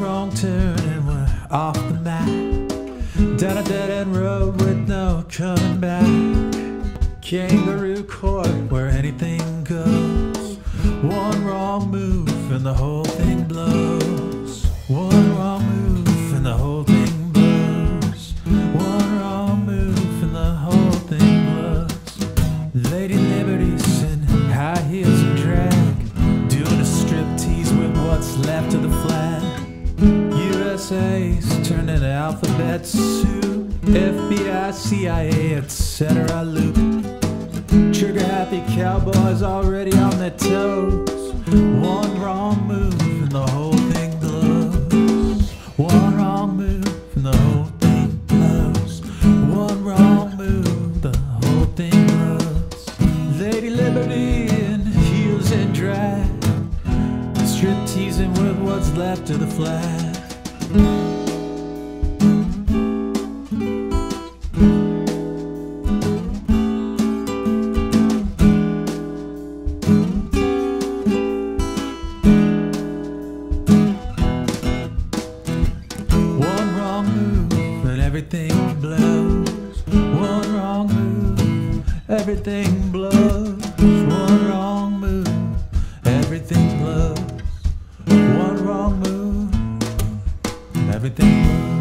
wrong turn and we're off the map, down a dead-end road with no coming back. Kangaroo court where anything goes. One wrong move and the whole thing blows. One wrong move and the whole thing blows. One wrong move and the whole thing blows. Lady Liberty's in high heels and drag, doing a striptease with what's left of the flag. USA's turning alphabet soup, FBI, CIA, etc. loop. Trigger happy cowboys already on their toes. One wrong move and the whole thing blows. One wrong move and the whole thing blows. One wrong move, the whole thing blows. Lady Liberty in heels and drag, strip teasing with what's left of the flag. One wrong move and everything blows. One wrong move, everything blows. One wrong move, everything blows. One wrong move, everything blows.